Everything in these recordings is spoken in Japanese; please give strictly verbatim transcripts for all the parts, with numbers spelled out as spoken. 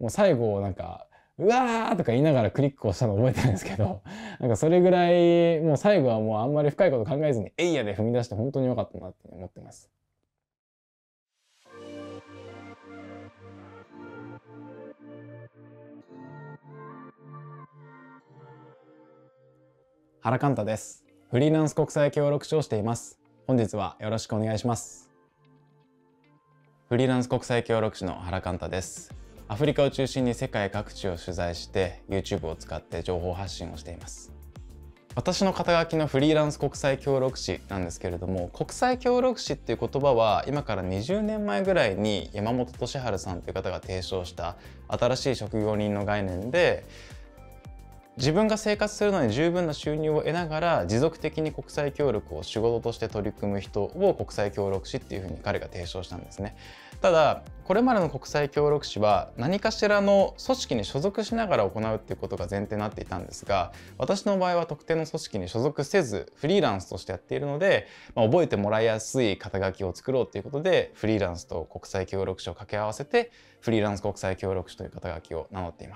もう最後なんかうわーとか言いながらクリックをしたの覚えてるんですけど、なんかそれぐらいもう最後はもうあんまり深いこと考えずにえいやで踏み出して本当に良かったなって思ってます。原寛太です。フリーランス国際協力士をしています。本日はよろしくお願いします。フリーランス国際協力士の原寛太です。アフリカを中心に世界各地を取材して YouTube を使って情報発信をしています。私の肩書きのフリーランス国際協力士なんですけれども、国際協力士っていう言葉は今からにじゅうねんまえぐらいに山本俊治さんという方が提唱した新しい職業人の概念で、自分が生活するのに十分な収入を得ながら持続的に国際協力を仕事として取り組む人を国際協力士っていうふうに彼が提唱したんですね。ただこれまでの国際協力士は何かしらの組織に所属しながら行うっていうことが前提になっていたんですが、私の場合は特定の組織に所属せずフリーランスとしてやっているので、まあ、覚えてもらいやすい肩書きを作ろうということでフリーランスと国際協力士を掛け合わせてフリーランス国際協力士という肩書きを名乗っています。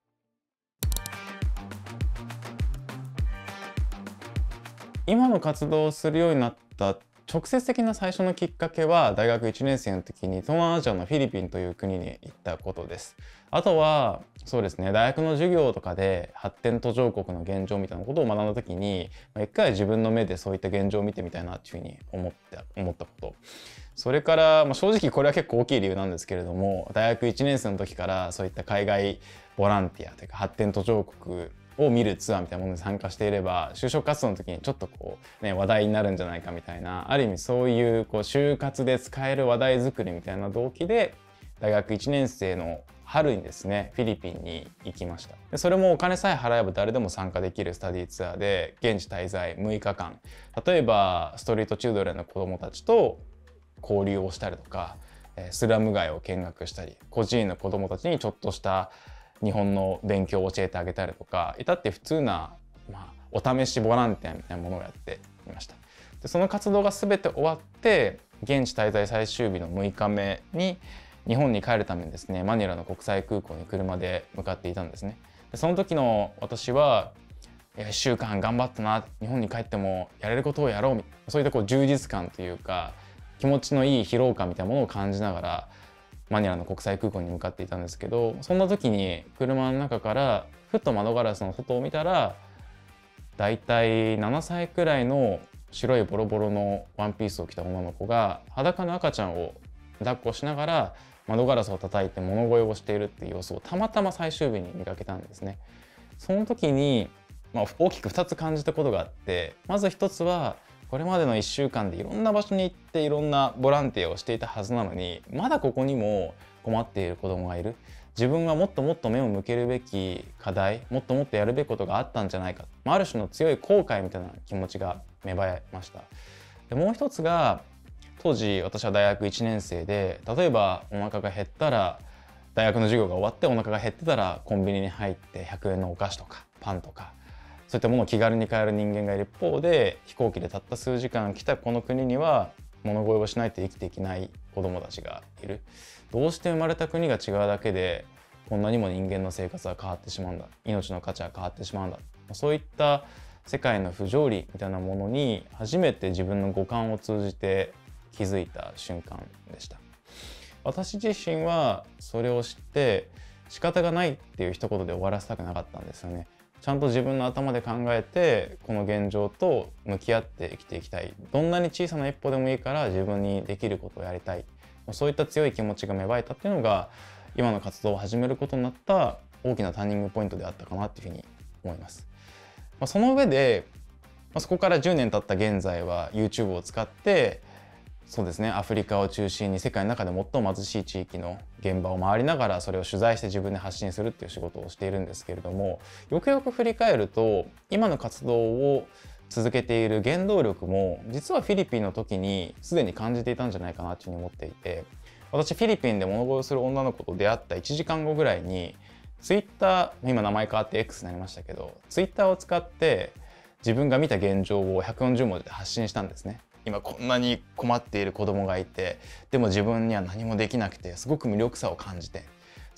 今の活動をするようになった直接的な最初のきっかけは大学いちねん生の時に東南アジアのフィリピンという国に行ったことです。あとはそうですね、大学の授業とかで発展途上国の現状みたいなことを学んだ時に一回自分の目でそういった現状を見てみたいなっていうふうに思った思ったこと、それから、まあ、正直これは結構大きい理由なんですけれども、大学いちねん生の時からそういった海外ボランティアというか発展途上国を見るツアーみたいなものに参加していれば就職活動の時にちょっとこうね話題になるんじゃないかみたいな、ある意味そういうこう就活で使える話題作りみたいな動機で大学いちねん生の春にですねフィリピンに行きました。でそれもお金さえ払えば誰でも参加できるスタディツアーで現地滞在むいかかん、例えばストリートチュードレンの子どもたちと交流をしたりとかスラム街を見学したり、孤児院の子どもたちにちょっとした日本の勉強を教えてあげたりとか、至って普通な、まあ、お試しボランティアみたいなものをやっていました。でその活動が全て終わって現地滞在最終日のむいかめに日本に帰るためにですねマニラの国際空港に車で向かっていたんですね。でその時の私はいっしゅうかん頑張ったな、日本に帰ってもやれることをやろうみたいな、そういったこう充実感というか気持ちのいい疲労感みたいなものを感じながらマニラの国際空港に向かっていたんですけど、そんな時に車の中からふっと窓ガラスの外を見たら、だいたいななさいくらいの白いボロボロのワンピースを着た女の子が裸の赤ちゃんを抱っこしながら窓ガラスを叩いて物乞いをしているっていう様子をたまたま最終日に見かけたんですね。その時に、まあ、大きくふたつ感じたことがあって、まずひとつはこれまでのいっしゅうかんでいろんな場所に行っていろんなボランティアをしていたはずなのに、まだここにも困っている子どもがいる、自分はもっともっと目を向けるべき課題、もっともっとやるべきことがあったんじゃないか、ある種の強い後悔みたいな気持ちが芽生えました。でもう一つが、当時私は大学いちねん生で、例えばお腹が減ったら大学の授業が終わってお腹が減ってたらコンビニに入ってひゃくえんのお菓子とかパンとかそういったものを気軽に買える人間がいる一方で、飛行機でたった数時間来たこの国には物乞いをしないと生きていけない子どもたちがいる。どうして生まれた国が違うだけでこんなにも人間の生活は変わってしまうんだ、命の価値は変わってしまうんだ、そういった世界の不条理みたいなものに初めて自分の五感を通じて気づいた瞬間でした。私自身はそれを知って仕方がないっていう一言で終わらせたくなかったんですよね。ちゃんと自分の頭で考えてこの現状と向き合って生きていきたい、どんなに小さな一歩でもいいから自分にできることをやりたい、そういった強い気持ちが芽生えたっていうのが今の活動を始めることになった大きなターニングポイントであったかなっていうふうに思います。まあ、その上で、まあ、そこからじゅうねん経った現在は YouTube を使ってそうですね、アフリカを中心に世界の中で最も貧しい地域の現場を回りながらそれを取材して自分で発信するっていう仕事をしているんですけれども、よくよく振り返ると今の活動を続けている原動力も実はフィリピンの時にすでに感じていたんじゃないかなというふうに思っていて、私フィリピンで物乞いをする女の子と出会ったいちじかんごぐらいに Twitter、今名前変わって X になりましたけど Twitter を使って自分が見た現状をひゃくよんじゅうもじで発信したんですね。今こんなに困っている子供がいて、でも自分には何もできなくてすごく無力さを感じて、そういっ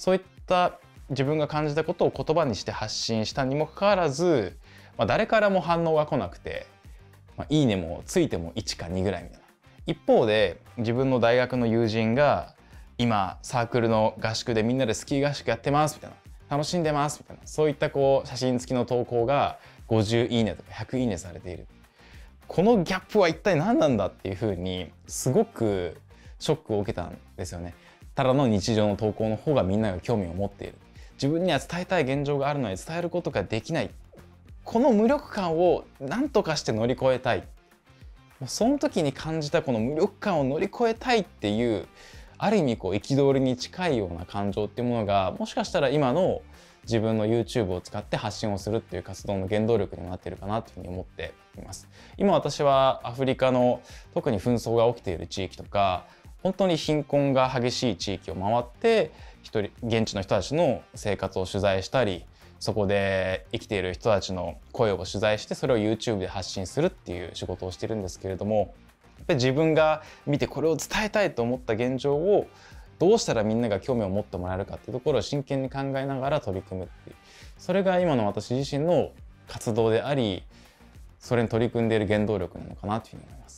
った自分が感じたことを言葉にして発信したにもかかわらず、まあ、誰からも反応が来なくて、まあ、いいねもついてもいちかにぐらいみたいな。一方で自分の大学の友人が今サークルの合宿でみんなでスキー合宿やってますみたいな、楽しんでますみたいな、そういったこう写真付きの投稿がごじゅういいねとかひゃくいいねされている。このギャップは一体何なんだっていうふうにすごくショックを受けたんですよね。ただの日常の投稿の方がみんなが興味を持っている。自分には伝えたい現状があるのに伝えることができない。この無力感を何とかして乗り越えたい。その時に感じたこの無力感を乗り越えたいっていうある意味こう憤りに近いような感情っていうものがもしかしたら今の自分の YouTube を使って発信をするっていう活動の原動力にもなっているかなというふうに思っています。今私はアフリカの特に紛争が起きている地域とか本当に貧困が激しい地域を回って一人現地の人たちの生活を取材したり、そこで生きている人たちの声を取材してそれを YouTube で発信するっていう仕事をしてるんですけれども、やっぱり自分が見てこれを伝えたいと思った現状をどうしたらみんなが興味を持ってもらえるかっていうところを真剣に考えながら取り組むっていう、それが今の私自身の活動であり、それに取り組んでいる原動力なのかなというふうに思います。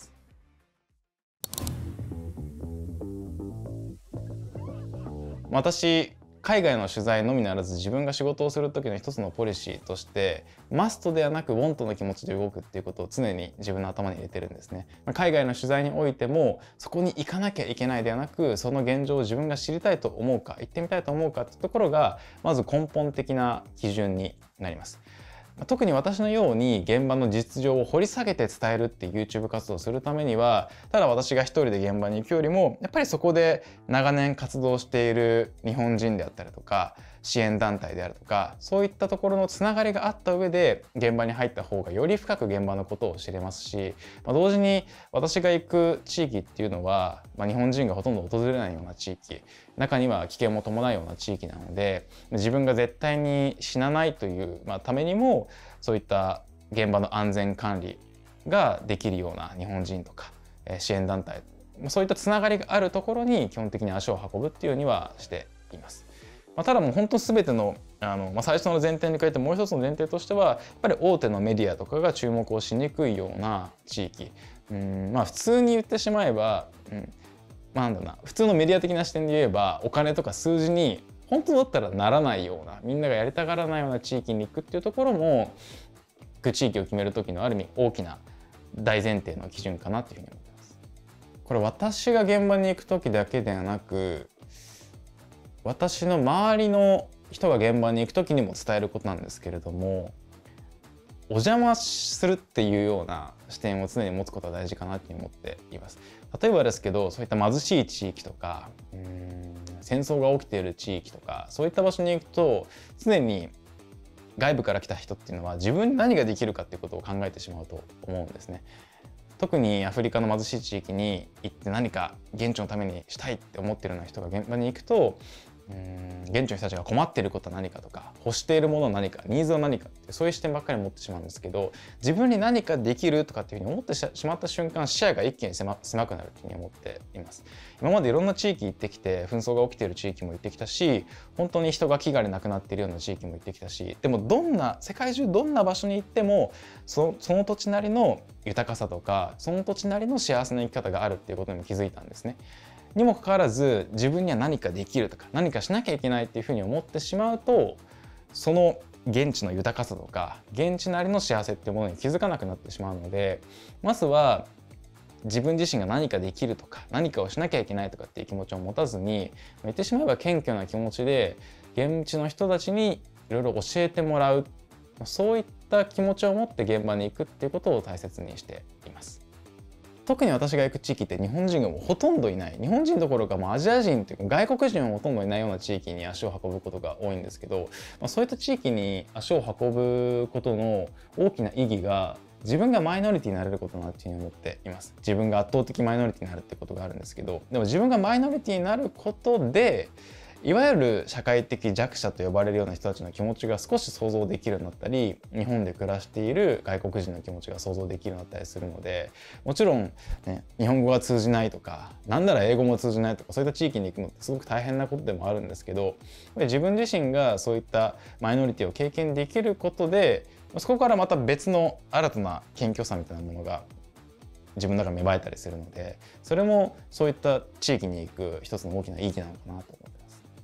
私海外の取材のみならず自分が仕事をする時の一つのポリシーとしてマストではなくウォントの気持ちで動くっていうことを常に自分の頭に入れてるんですね。海外の取材においてもそこに行かなきゃいけないではなく、その現状を自分が知りたいと思うか行ってみたいと思うかっていうところがまず根本的な基準になります。特に私のように現場の実情を掘り下げて伝えるっていう YouTube 活動をするためには、ただ私が一人で現場に行くよりもやっぱりそこで長年活動している日本人であったりとか支援団体であるとか、そういったところのつながりがあった上で現場に入った方がより深く現場のことを知れますし、まあ、同時に私が行く地域っていうのは、まあ、日本人がほとんど訪れないような地域、中には危険も伴うような地域なので、自分が絶対に死なないという、まあ、ためにもそういった現場の安全管理ができるような日本人とか支援団体、そういったつながりがあるところに基本的に足を運ぶっていうようにはしています。まあ、ただもう本当全てのあの、まあ、最初の前提に加えてもう一つの前提としてはやっぱり大手のメディアとかが注目をしにくいような地域、うんまあ普通に言ってしまえば、うんまあ、なんだろうな、普通のメディア的な視点で言えばお金とか数字に本当だったらならないような、みんながやりたがらないような地域に行くっていうところも行く地域を決める時のある意味大きな大前提の基準かなというふうに思います。これ私が現場に行く時だけではなく、私の周りの人が現場に行く時にも伝えることなんですけれども、お邪魔するっていうような視点を常に持つことは大事かなと思っています。例えばですけど、そういった貧しい地域とかうーん戦争が起きている地域とかそういった場所に行くと、常に外部から来た人っていうのは自分に何ができるかっていうことを考えてしまうと思うんですね。特にアフリカの貧しい地域に行って何か現地のためにしたいって思ってるような人が現場に行くと、うーん現地の人たちが困っていることは何かとか欲しているものは何か、ニーズは何かってそういう視点ばっかり持ってしまうんですけど、自分に何かできるとかっていうふうに思ってしまった瞬間、視野が一気に 狭, 狭くなるというふうに思っています。今までいろんな地域行ってきて、紛争が起きている地域も行ってきたし、本当に人が飢餓で亡くなっているような地域も行ってきたし、でもどんな世界中どんな場所に行っても そ, その土地なりの豊かさとかその土地なりの幸せな生き方があるっていうことにも気づいたんですね。にもかかわらず自分には何かできるとか何かしなきゃいけないっていうふうに思ってしまうと、その現地の豊かさとか現地なりの幸せっていうものに気づかなくなってしまうので、まずは自分自身が何かできるとか何かをしなきゃいけないとかっていう気持ちを持たずに、言ってしまえば謙虚な気持ちで現地の人たちにいろいろ教えてもらう、そういった気持ちを持って現場に行くっていうことを大切にしています。特に私が行く地域って日本人がもうほとんどいない、日本人どころかもうアジア人っていうか外国人はほとんどいないような地域に足を運ぶことが多いんですけど、まあ、そういった地域に足を運ぶことの大きな意義が自分がマイノリティになれることだなっていうふうに思っています。自分が圧倒的マイノリティになるってことがあるんですけど、でも自分がマイノリティになることでいわゆる社会的弱者と呼ばれるような人たちの気持ちが少し想像できるようになったり、日本で暮らしている外国人の気持ちが想像できるようになったりするので、もちろん、ね、日本語が通じないとか、なんなら英語も通じないとか、そういった地域に行くのってすごく大変なことでもあるんですけど、自分自身がそういったマイノリティを経験できることで、そこからまた別の新たな謙虚さみたいなものが自分の中に芽生えたりするので、それもそういった地域に行く一つの大きな意義なのかなと思ってます。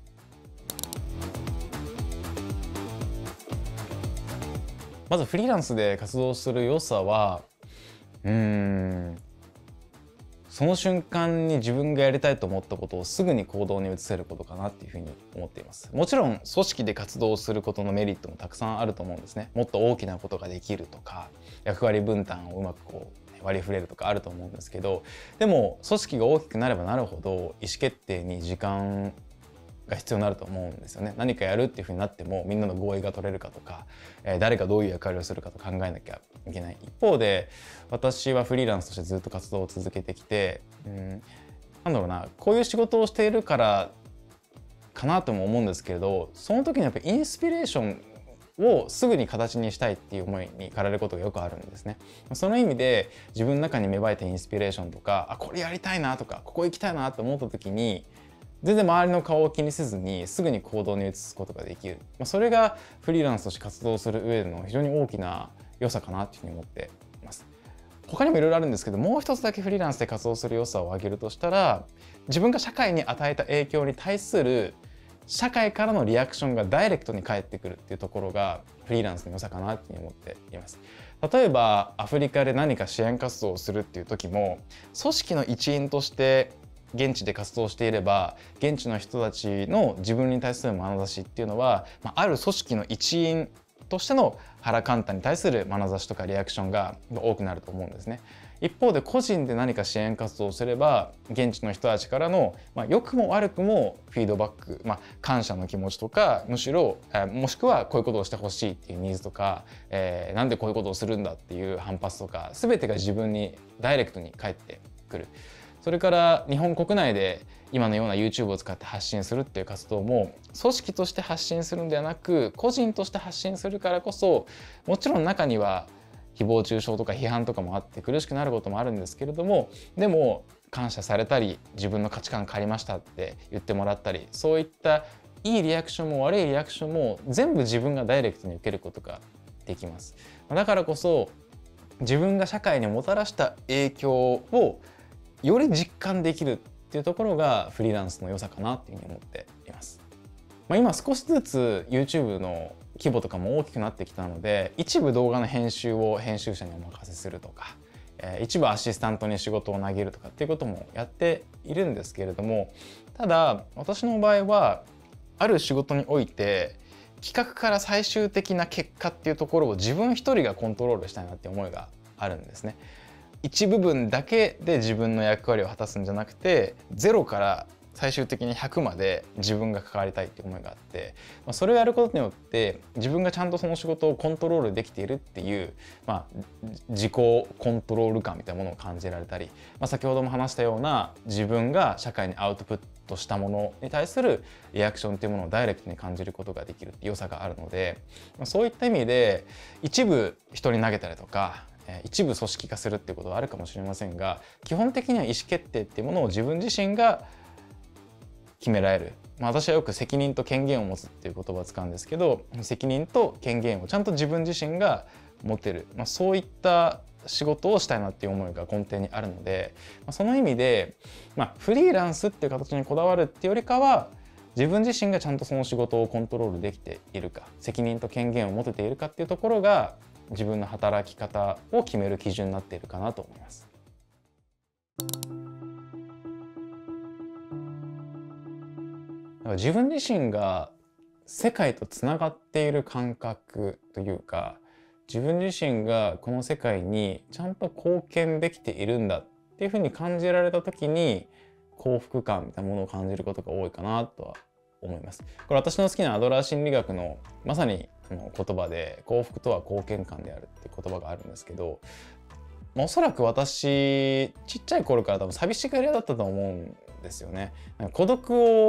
まずフリーランスで活動する良さは、うーんその瞬間に自分がやりたいと思ったことをすぐに行動に移せることかなっていうふうに思っています。もちろん組織で活動することのメリットもたくさんあると思うんですね。もっと大きなことができるとか、役割分担をうまくこう割り振れるとかあると思うんですけど、でも組織が大きくなればなるほど意思決定に時間が必要になると思うんですよね。何かやるっていうふうになってもみんなの合意が取れるかとか、えー、誰がどういう役割をするかと考えなきゃいけない。一方で私はフリーランスとしてずっと活動を続けてきて、うん、なんだろうな、こういう仕事をしているからかなとも思うんですけれど、その時にやっぱりインスピレーションをすぐに形にしたいっていう思いに駆られることがよくあるんですね。その意味で自分の中に芽生えたインスピレーションとか、あ、これやりたいなとか、ここ行きたいなと思った時に全然周りの顔を気にせずにすぐに行動に移すことができる。それがフリーランスとして活動する上での非常に大きな良さかなというふうに思っています。他にもいろいろあるんですけど、もう一つだけフリーランスで活動する良さを挙げるとしたら、自分が社会に与えた影響に対する社会からのリアクションがダイレクトに返ってくるっていうところがフリーランスの良さかなというふうに思っています。例えばアフリカで何か支援活動をするっていう時も、組織の一員として現地で活動していれば、現地の人たちの自分に対する眼差しっていうのは、ある組織の一員としての原寛太に対する眼差しとかリアクションが多くなると思うんですね。一方で個人で何か支援活動をすれば、現地の人たちからの、まあ、良くも悪くもフィードバック、まあ、感謝の気持ちとか、むしろ、えー、もしくはこういうことをしてほしいっていうニーズとか、えー、なんでこういうことをするんだっていう反発とか、全てが自分にダイレクトに返ってくる。それから日本国内で今のような YouTube を使って発信するっていう活動も、組織として発信するんではなく個人として発信するからこそ、もちろん中には誹謗中傷とか批判とかもあって苦しくなることもあるんですけれども、でも感謝されたり、自分の価値観変わりましたって言ってもらったり、そういったいいリアクションも悪いリアクションも全部自分がダイレクトに受けることができます。だからこそ自分が社会にもたらした影響をより実感できるっていうところがフリーランスの良さかなっていうふうに思っています。まあ、今少しずつ YouTube の規模とかも大きくなってきたので、一部動画の編集を編集者にお任せするとか、えー、一部アシスタントに仕事を投げるとかっていうこともやっているんですけれども、ただ私の場合はある仕事において企画から最終的な結果っていうところを自分一人がコントロールしたいなって思いがあるんですね。一部分だけで自分の役割を果たすんじゃなくて、ゼロから最終的にひゃくまで自分が関わりたいっていう思いがあって、それをやることによって自分がちゃんとその仕事をコントロールできているっていう、まあ、自己コントロール感みたいなものを感じられたり、まあ、先ほども話したような自分が社会にアウトプットしたものに対するリアクションっていうものをダイレクトに感じることができるっていう良さがあるので、そういった意味で一部人に投げたりとか一部組織化するっていうことはあるかもしれませんが、基本的には意思決定っていうものを自分自身が決められる。まあ、私はよく責任と権限を持つっていう言葉を使うんですけど、責任と権限をちゃんと自分自身が持てる、まあ、そういった仕事をしたいなっていう思いが根底にあるので、まあ、その意味で、まあ、フリーランスっていう形にこだわるっていうよりかは、自分自身がちゃんとその仕事をコントロールできているか、責任と権限を持てているかっていうところが自分の働き方を決める基準になっているかなと思います。だから自分自身が世界とつながっている感覚というか、自分自身がこの世界にちゃんと貢献できているんだっていうふうに感じられた時に、幸福感みたいなものを感じることが多いかなとは思います。これ私の好きなアドラー心理学のまさにの言葉で、幸福とは貢献感であるっていう言葉があるんですけど、おそらく私ちっちゃい頃から多分寂しがり屋だったと思うんですよね。なんか孤独を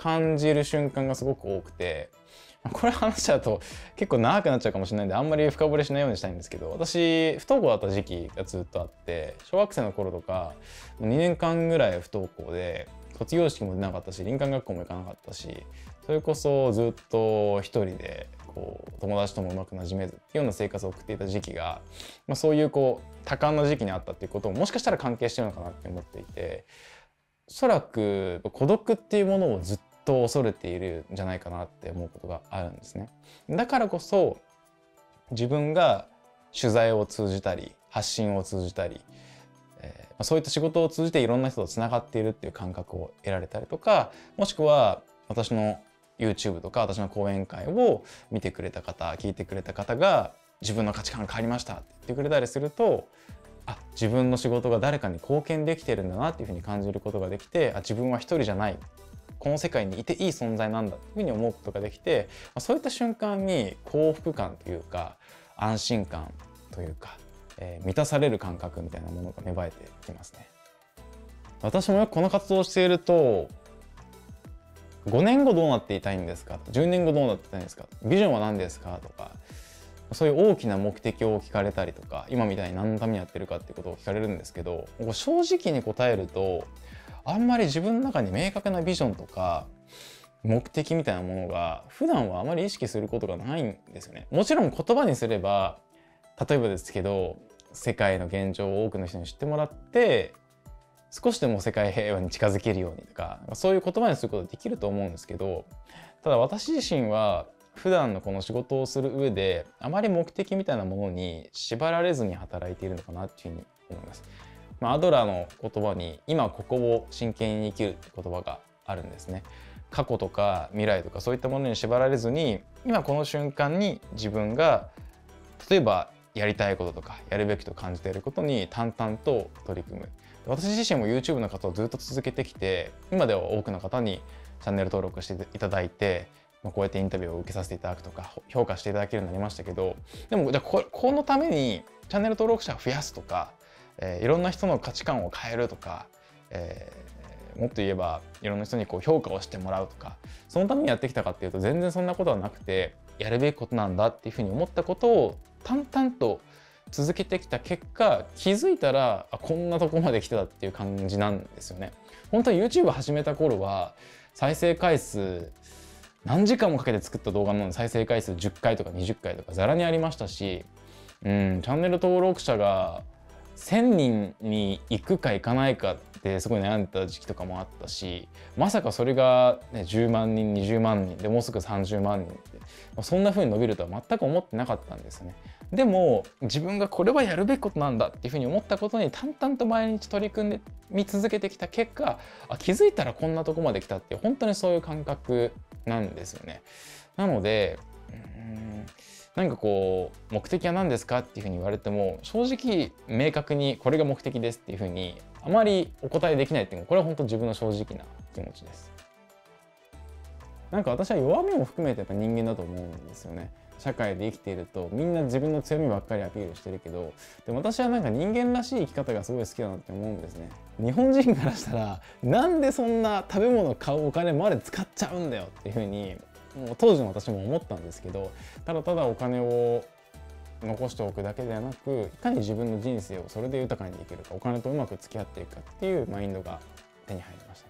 感じる瞬間がすごく多くて、これ話しちゃうと結構長くなっちゃうかもしれないんであんまり深掘りしないようにしたいんですけど、私不登校だった時期がずっとあって、小学生の頃とかもうにねんかんぐらい不登校で、卒業式も出なかったし林間学校も行かなかったし、それこそずっと一人でこう友達ともうまくなじめずっていうような生活を送っていた時期が、まあ、そういうこう多感な時期にあったっていうことももしかしたら関係してるのかなって思っていて、おそらく孤独っていうものをずっと恐れているんじゃないかなって思うことがあるんですね。だからこそ自分が取材を通じたり発信を通じたり、えー、そういった仕事を通じていろんな人とつながっているっていう感覚を得られたりとか、もしくは私の YouTube とか私の講演会を見てくれた方、聞いてくれた方が自分の価値観変わりましたって言ってくれたりすると、あ、自分の仕事が誰かに貢献できてるんだなっていうふうに感じることができて、あ、自分は一人じゃない、この世界にいていい存在なんだっていうふうに思うことができて、そういった瞬間に幸福感というか安心感というか、えー、満たされる感覚みたいなものが芽生えてきますね。私もよくこの活動をしていると、ごねんごどうなっていたいんですか、じゅうねんごどうなっていたいんですか、ビジョンは何ですかとか、そういう大きな目的を聞かれたりとか、今みたいに何のためにやってるかっていうことを聞かれるんですけど、正直に答えるとあんまり自分の中に明確なビジョンとか目的みたいなものが普段はあまり意識することがないんですよね。もちろん言葉にすれば、例えばですけど、世界の現状を多くの人に知ってもらって少しでも世界平和に近づけるようにとか、そういう言葉にすることができると思うんですけど、ただ私自身は普段のこの仕事をする上であまり目的みたいなものに縛られずに働いているのかなっていうふうに思います。まあ、アドラーの言葉に今ここを真剣に生きるって言葉があるんですね。過去とか未来とかそういったものに縛られずに、今この瞬間に自分が例えばやりたいこととかやるべきと感じていることに淡々と取り組む。私自身も YouTube の活動をずっと続けてきて、今では多くの方にチャンネル登録していただいて、こうやってインタビューを受けさせていただくとか評価していただけるようになりましたけど、でもじゃあ こ, このためにチャンネル登録者を増やすとか、えー、いろんな人の価値観を変えるとか、えー、もっと言えばいろんな人にこう評価をしてもらうとか、そのためにやってきたかっていうと全然そんなことはなくて、やるべきことなんだっていうふうに思ったことを淡々と続けてきた結果、気づいたらあこんなとこまで来てたっていう感じなんですよね。本当に YouTube 始めた頃は再生回数何時間もかけて作った動画なので再生回数じゅっかいとかにじゅっかいとかざらにありましたし、うん、チャンネル登録者がせんにんに行くか行かないかってすごい悩んでた時期とかもあったし、まさかそれが、ね、じゅうまんにんにじゅうまんにんでもうすぐさんじゅうまんにんってそんな風に伸びるとは全く思ってなかったんですね。でも自分がこれはやるべきことなんだっていうふうに思ったことに淡々と毎日取り組んでみ続けてきた結果、あ気づいたらこんなとこまで来たっていう本当にそういう感覚なんですよね。なのでうーん何かこう目的は何ですかっていうふうに言われても正直明確にこれが目的ですっていうふうにあまりお答えできないっていうのはこれは本当自分の正直な気持ちです。なんか私は弱みも含めてやっぱ人間だと思うんですよね。社会で生きているとみんな自分の強みばっかりアピールしてるけど、でも私はなんか人間らしい生き方がすごい好きだなって思うんですね。日本人からしたらなんでそんな食べ物買うお金まで使っちゃうんだよっていうふうにもう当時の私も思ったんですけど、ただただお金を残しておくだけではなく、いかに自分の人生をそれで豊かにできるか、お金とうまく付き合っていくかっていうマインドが手に入りました。